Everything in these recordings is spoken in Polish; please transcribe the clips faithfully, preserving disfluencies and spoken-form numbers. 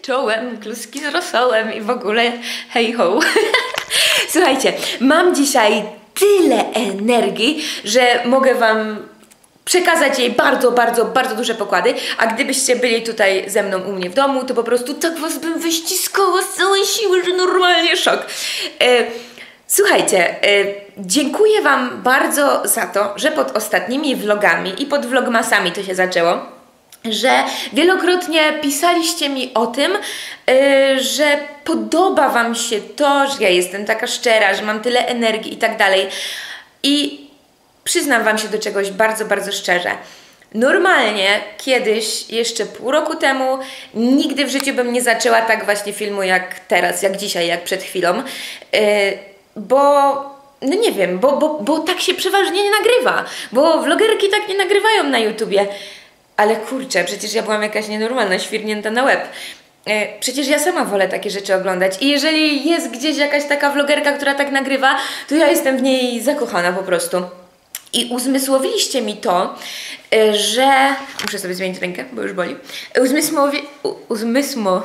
czołem, kluski z rosołem i w ogóle hej ho. Słuchajcie, mam dzisiaj tyle energii, że mogę wam przekazać jej bardzo, bardzo, bardzo duże pokłady, a gdybyście byli tutaj ze mną u mnie w domu, to po prostu tak was bym wyściskała z całej siły, że normalnie szok. E, słuchajcie, e, dziękuję wam bardzo za to, że pod ostatnimi vlogami i pod vlogmasami to się zaczęło, że wielokrotnie pisaliście mi o tym, yy, że podoba wam się to, że ja jestem taka szczera, że mam tyle energii i tak dalej. I przyznam wam się do czegoś bardzo, bardzo szczerze. Normalnie kiedyś, jeszcze pół roku temu, nigdy w życiu bym nie zaczęła tak właśnie filmu jak teraz, jak dzisiaj, jak przed chwilą, yy, bo... No nie wiem, bo, bo, bo tak się przeważnie nie nagrywa, bo vlogerki tak nie nagrywają na YouTubie. Ale kurczę, przecież ja byłam jakaś nienormalna, świrnięta na łeb. E, przecież ja sama wolę takie rzeczy oglądać. I jeżeli jest gdzieś jakaś taka vlogerka, która tak nagrywa, to ja jestem w niej zakochana po prostu. I uzmysłowiliście mi to, e, że... Muszę sobie zmienić rękę, bo już boli. Uzmysłowi... U, uzmysło...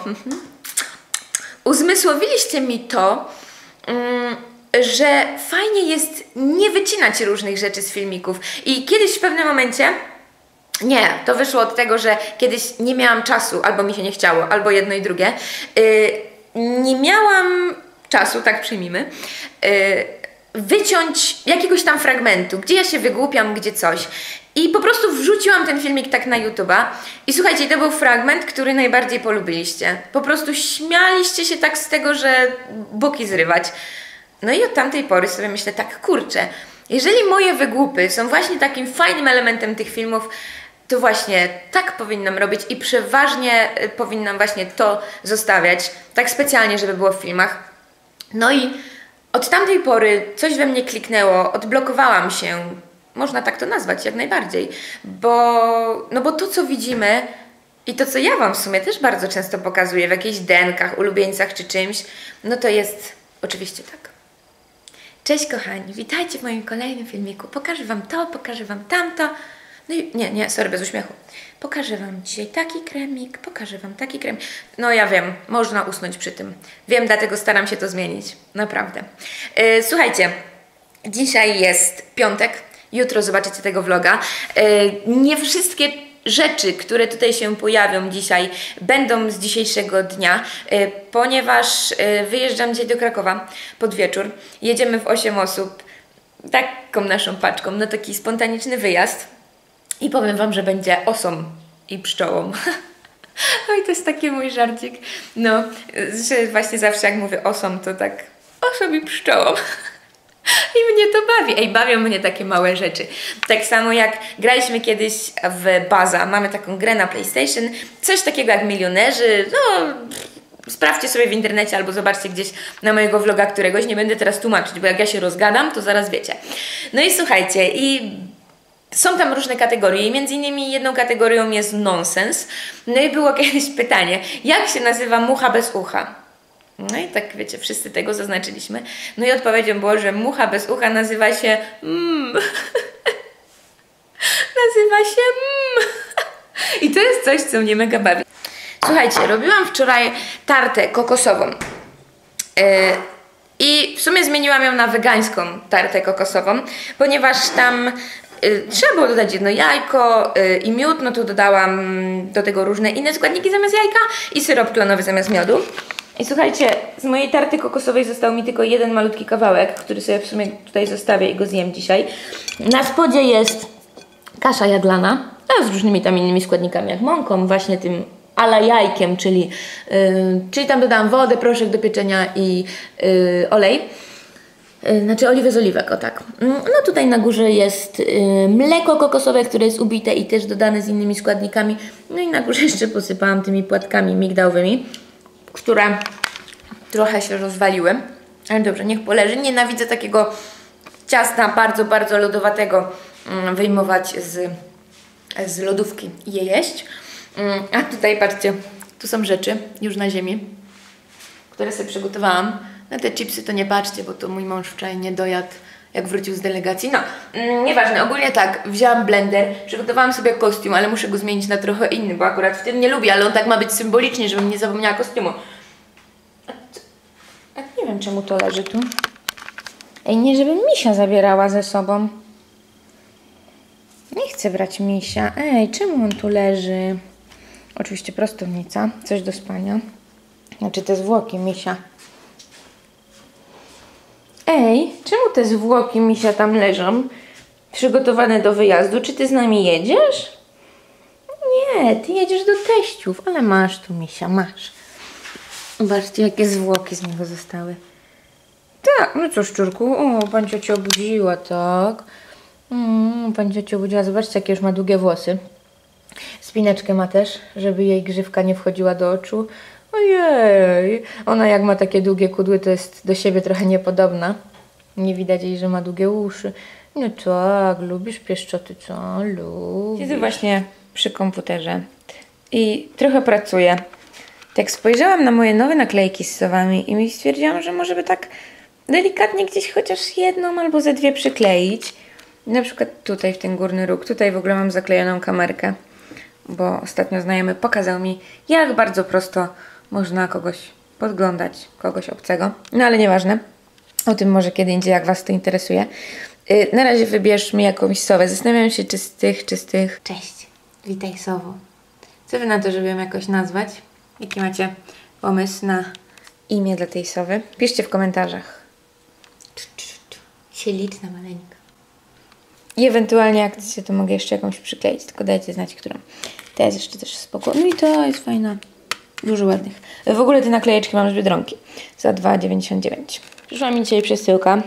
Uzmysłowiliście mi to, mm, że fajnie jest nie wycinać różnych rzeczy z filmików. I kiedyś w pewnym momencie... Nie, to wyszło od tego, że kiedyś nie miałam czasu, albo mi się nie chciało, albo jedno i drugie. Yy, nie miałam czasu, tak przyjmijmy, yy, wyciąć jakiegoś tam fragmentu, gdzie ja się wygłupiam, gdzie coś. I po prostu wrzuciłam ten filmik tak na YouTube'a. I słuchajcie, to był fragment, który najbardziej polubiliście. Po prostu śmialiście się tak z tego, że boki zrywać. No i od tamtej pory sobie myślę tak, kurczę, jeżeli moje wygłupy są właśnie takim fajnym elementem tych filmów, to właśnie tak powinnam robić i przeważnie powinnam właśnie to zostawiać, tak specjalnie, żeby było w filmach. No i od tamtej pory coś we mnie kliknęło, odblokowałam się, można tak to nazwać jak najbardziej, bo, no bo to, co widzimy i to, co ja wam w sumie też bardzo często pokazuję w jakichś denkach, ulubieńcach czy czymś, no to jest oczywiście tak. Cześć kochani, witajcie w moim kolejnym filmiku. Pokażę wam to, pokażę wam tamto. No i nie, nie, sorry, bez uśmiechu. Pokażę wam dzisiaj taki kremik, pokażę wam taki kremik. No ja wiem, można usnąć przy tym. Wiem, dlatego staram się to zmienić. Naprawdę. Yy, słuchajcie, dzisiaj jest piątek. Jutro zobaczycie tego vloga. Yy, nie wszystkie rzeczy, które tutaj się pojawią dzisiaj, będą z dzisiejszego dnia, yy, ponieważ yy, wyjeżdżam dzisiaj do Krakowa pod wieczór. Jedziemy w osiem osób, taką naszą paczką, no taki spontaniczny wyjazd. I powiem wam, że będzie osą i pszczołą. Oj, to jest taki mój żarcik. No, że właśnie zawsze jak mówię osą, to tak osą i pszczołą. I mnie to bawi. Ej, bawią mnie takie małe rzeczy. Tak samo jak graliśmy kiedyś w Baza. Mamy taką grę na PlayStation. Coś takiego jak Milionerzy. No, sprawdźcie sobie w internecie albo zobaczcie gdzieś na mojego vloga któregoś. Nie będę teraz tłumaczyć, bo jak ja się rozgadam, to zaraz wiecie. No i słuchajcie, i są tam różne kategorie i między innymi jedną kategorią jest nonsens. No i było kiedyś pytanie, jak się nazywa mucha bez ucha? No i tak wiecie, wszyscy tego zaznaczyliśmy. No i odpowiedzią było, że mucha bez ucha nazywa się mm. Nazywa się mm. I to jest coś, co mnie mega bawi. Słuchajcie, robiłam wczoraj tartę kokosową. Yy, I w sumie zmieniłam ją na wegańską tartę kokosową, ponieważ tam Yy, trzeba było dodać jedno jajko yy, i miód, no to dodałam do tego różne inne składniki zamiast jajka i syrop klonowy zamiast miodu. I słuchajcie, z mojej tarty kokosowej został mi tylko jeden malutki kawałek, który sobie w sumie tutaj zostawię i go zjem dzisiaj. Na spodzie jest kasza jaglana, no, z różnymi tam innymi składnikami, jak mąką, właśnie tym ala jajkiem, czyli, yy, czyli tam dodałam wodę, proszek do pieczenia i yy, olej. Znaczy oliwę z oliwek, o tak. No tutaj na górze jest yy, mleko kokosowe, które jest ubite i też dodane z innymi składnikami. No i na górze jeszcze posypałam tymi płatkami migdałowymi, które trochę się rozwaliły. Ale dobrze, niech poleży. Nienawidzę takiego ciasta bardzo, bardzo lodowatego yy, wyjmować z, z lodówki i je jeść. Yy, a tutaj patrzcie, tu są rzeczy już na ziemi, które sobie przygotowałam. Na te chipsy to nie patrzcie, bo to mój mąż wczoraj nie dojadł jak wrócił z delegacji. No, mm, nieważne, ogólnie tak, wzięłam blender, przygotowałam sobie kostium, ale muszę go zmienić na trochę inny, bo akurat w tym nie lubię, ale on tak ma być symbolicznie, żebym nie zapomniała kostiumu. A, a nie wiem, czemu to leży tu. Ej, nie, żebym misia zabierała ze sobą. Nie chcę brać misia. Ej, czemu on tu leży? Oczywiście prostownica, coś do spania. Znaczy te zwłoki misia. Ej, czemu te zwłoki misia tam leżą? Przygotowane do wyjazdu. Czy ty z nami jedziesz? Nie, ty jedziesz do teściów, ale masz tu misia, masz. Zobaczcie, jakie zwłoki z niego zostały. Tak, no co szczurku? O, pancia cię obudziła, tak. Mm, pancia cię obudziła. Zobaczcie, jakie już ma długie włosy. Spineczkę ma też, żeby jej grzywka nie wchodziła do oczu. Ojej, ona jak ma takie długie kudły, to jest do siebie trochę niepodobna. Nie widać jej, że ma długie uszy. No tak, lubisz pieszczoty, co? Lubisz. Siedzę właśnie przy komputerze i trochę pracuję. Tak spojrzałam na moje nowe naklejki z sowami i stwierdziłam, że może by tak delikatnie gdzieś chociaż jedną albo ze dwie przykleić. Na przykład tutaj w ten górny róg. Tutaj w ogóle mam zaklejoną kamerkę, bo ostatnio znajomy pokazał mi, jak bardzo prosto można kogoś podglądać, kogoś obcego. No ale nieważne. O tym może kiedy indziej, jak was to interesuje. Yy, na razie wybierz mi jakąś sowę. Zastanawiam się, czy z tych, czy z tych. Cześć, witaj sowo. Co wy na to, żeby ją jakoś nazwać? Jaki macie pomysł na imię dla tej sowy? Piszcie w komentarzach. Śliczna maleńka. I ewentualnie jak chcecie, to mogę jeszcze jakąś przykleić, tylko dajcie znać, którą. Ta jest jeszcze też spoko. No i to jest fajna. Dużo ładnych. W ogóle te naklejeczki mam z Biedronki za dwa dziewięćdziesiąt dziewięć. Przyszła mi dzisiaj przesyłka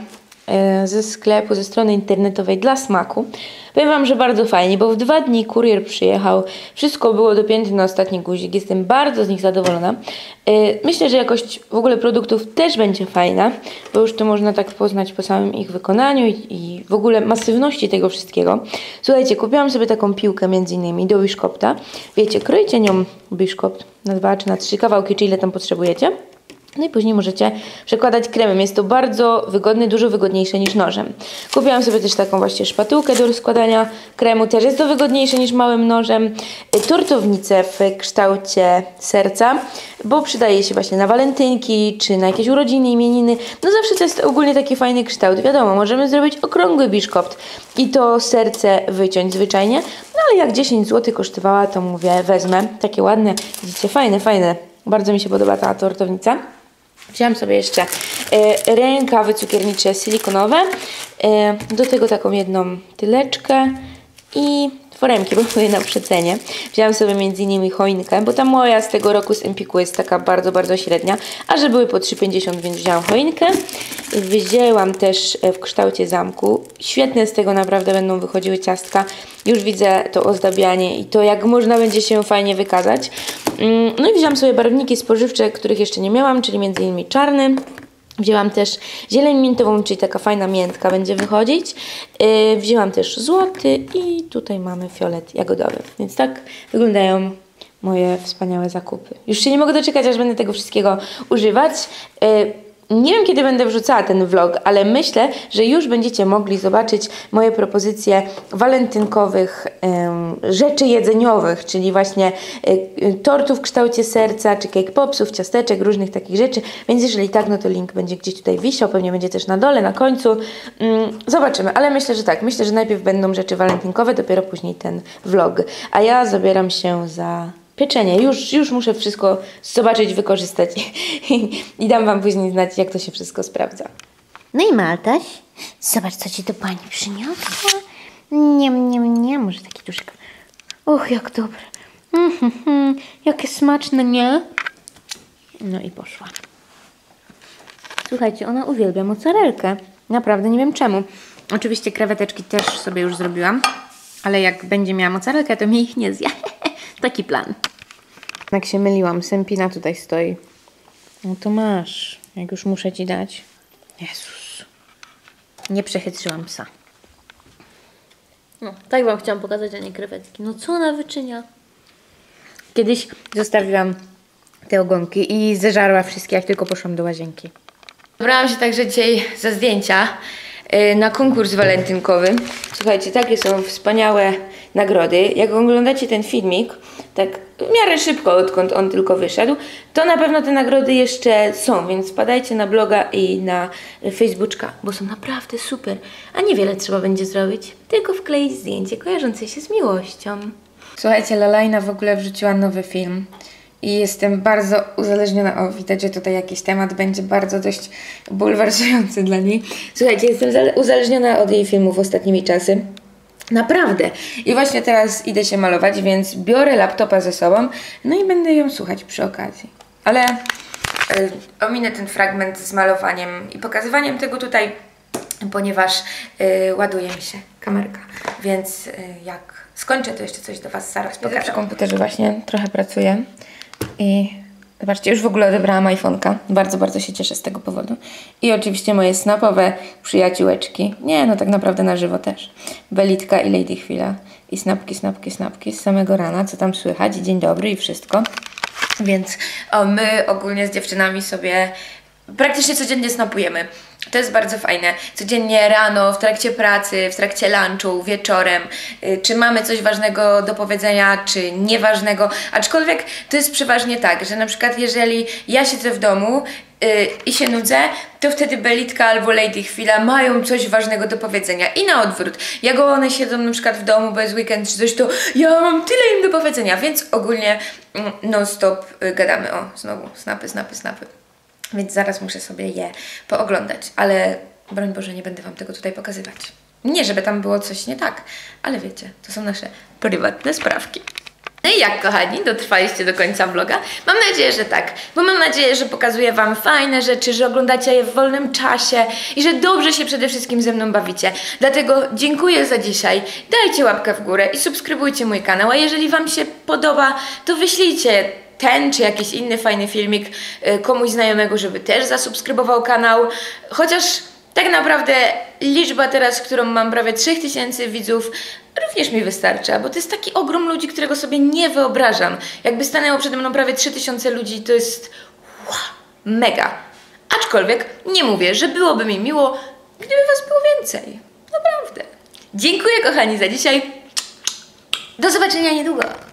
ze sklepu, ze strony internetowej Dla Smaku. Powiem wam, że bardzo fajnie, bo w dwa dni kurier przyjechał. Wszystko było dopięte na ostatni guzik. Jestem bardzo z nich zadowolona. Myślę, że jakość w ogóle produktów też będzie fajna, bo już to można tak poznać po samym ich wykonaniu i, i w ogóle masywności tego wszystkiego. Słuchajcie, kupiłam sobie taką piłkę między innymi do Biszkopta. Wiecie, kroicie nią Biszkopt na dwa czy na trzy kawałki, czy ile tam potrzebujecie. No i później możecie przekładać kremem. Jest to bardzo wygodne, dużo wygodniejsze niż nożem. Kupiłam sobie też taką właśnie szpatułkę do rozkładania kremu. Też jest to wygodniejsze niż małym nożem. Tortownicę w kształcie serca, bo przydaje się właśnie na walentynki, czy na jakieś urodziny, imieniny. No zawsze to jest ogólnie taki fajny kształt. Wiadomo, możemy zrobić okrągły biszkopt i to serce wyciąć zwyczajnie. No ale jak dziesięć złotych kosztowała, to mówię, wezmę. Takie ładne, widzicie, fajne, fajne. Bardzo mi się podoba ta tortownica. Wziąłam sobie jeszcze e, rękawy cukiernicze silikonowe, e, do tego taką jedną tyleczkę i foremki, bo były na przecenie. Wziąłam sobie między innymi choinkę, bo ta moja z tego roku z Empiku jest taka bardzo, bardzo średnia, a że były po trzy pięćdziesiąt, więc wzięłam choinkę. Wzięłam też w kształcie zamku. Świetne z tego naprawdę będą wychodziły ciastka. Już widzę to ozdabianie i to, jak można będzie się fajnie wykazać. No i wzięłam sobie barwniki spożywcze, których jeszcze nie miałam, czyli między innymi czarny. Wzięłam też zieleń miętową, czyli taka fajna miętka będzie wychodzić. Yy, wzięłam też złoty i tutaj mamy fiolet jagodowy. Więc tak wyglądają moje wspaniałe zakupy. Już się nie mogę doczekać, aż będę tego wszystkiego używać. Yy, Nie wiem, kiedy będę wrzucała ten vlog, ale myślę, że już będziecie mogli zobaczyć moje propozycje walentynkowych um, rzeczy jedzeniowych, czyli właśnie y, tortów w kształcie serca, czy cake popsów, ciasteczek, różnych takich rzeczy. Więc jeżeli tak, no to link będzie gdzieś tutaj wisiał, pewnie będzie też na dole, na końcu. Um, zobaczymy, ale myślę, że tak. Myślę, że najpierw będą rzeczy walentynkowe, dopiero później ten vlog. A ja zabieram się za pieczenie. Już, już muszę wszystko zobaczyć, wykorzystać i dam wam później znać, jak to się wszystko sprawdza. No i Maltaś, zobacz, co ci to pani przyniosła. Nie, nie, nie, może taki duszek. Och, jak dobre. Mm, mm, mm, jakie smaczne, nie? No i poszła. Słuchajcie, ona uwielbia mozzarelkę. Naprawdę nie wiem czemu. Oczywiście kreweteczki też sobie już zrobiłam, ale jak będzie miała mozzarelkę, to mnie ich nie zje. Taki plan. Jak się myliłam, Sempina tutaj stoi. No to masz, jak już muszę ci dać. Jezus. Nie przechytrzyłam psa. No, tak wam chciałam pokazać, a nie krewetki. No co ona wyczynia? Kiedyś zostawiłam te ogonki i zeżarła wszystkie, jak tylko poszłam do łazienki. Wybrałam się także dzisiaj za zdjęcia. yy, na konkurs walentynkowy. Słuchajcie, takie są wspaniałe nagrody. Jak oglądacie ten filmik, tak w miarę szybko, odkąd on tylko wyszedł, to na pewno te nagrody jeszcze są, więc wpadajcie na bloga i na Facebooka, bo są naprawdę super. A niewiele trzeba będzie zrobić, tylko wkleić zdjęcie kojarzące się z miłością. Słuchajcie, Lalajna w ogóle wrzuciła nowy film i jestem bardzo uzależniona. O, widać, że tutaj jakiś temat będzie bardzo dość bulwersujący dla niej. Słuchajcie, jestem uzależniona od jej filmów ostatnimi czasy. Naprawdę. I właśnie teraz idę się malować, więc biorę laptopa ze sobą, no i będę ją słuchać przy okazji. Ale y, ominę ten fragment z malowaniem i pokazywaniem tego tutaj, ponieważ y, ładuje mi się kamerka, więc y, jak skończę, to jeszcze coś do Was zaraz pokażę. Ja przy komputerze właśnie trochę pracuję i zobaczcie, już w ogóle odebrałam iPhone'ka. Bardzo, bardzo się cieszę z tego powodu. I oczywiście moje snapowe przyjaciółeczki. Nie, no tak naprawdę na żywo też. Belitka i Lady Chwila. I snapki, snapki, snapki z samego rana, co tam słychać. Dzień dobry i wszystko. Więc o, my ogólnie z dziewczynami sobie praktycznie codziennie snapujemy. To jest bardzo fajne. Codziennie rano, w trakcie pracy, w trakcie lunchu, wieczorem. Yy, czy mamy coś ważnego do powiedzenia, czy nieważnego. Aczkolwiek to jest przeważnie tak, że na przykład jeżeli ja siedzę w domu yy, i się nudzę, to wtedy Belitka albo Lady Chwila mają coś ważnego do powiedzenia. I na odwrót. Jak one siedzą na przykład w domu bez weekend czy coś, to ja mam tyle im do powiedzenia. Więc ogólnie yy, non stop yy, gadamy. O, znowu snapy, snapy, snapy. Więc zaraz muszę sobie je pooglądać, ale broń Boże, nie będę Wam tego tutaj pokazywać. Nie, żeby tam było coś nie tak, ale wiecie, to są nasze prywatne sprawki. No i jak, kochani, dotrwaliście do końca vloga? Mam nadzieję, że tak, bo mam nadzieję, że pokazuję Wam fajne rzeczy, że oglądacie je w wolnym czasie i że dobrze się przede wszystkim ze mną bawicie. Dlatego dziękuję za dzisiaj, dajcie łapkę w górę i subskrybujcie mój kanał, a jeżeli Wam się podoba, to wyślijcie ten czy jakiś inny fajny filmik komuś znajomego, żeby też zasubskrybował kanał. Chociaż tak naprawdę liczba teraz, którą mam prawie trzy tysiące widzów, również mi wystarcza, bo to jest taki ogrom ludzi, którego sobie nie wyobrażam. Jakby stanęło przede mną prawie trzy tysiące ludzi, to jest wow, mega. Aczkolwiek nie mówię, że byłoby mi miło, gdyby Was było więcej. Naprawdę. Dziękuję, kochani, za dzisiaj. Do zobaczenia niedługo.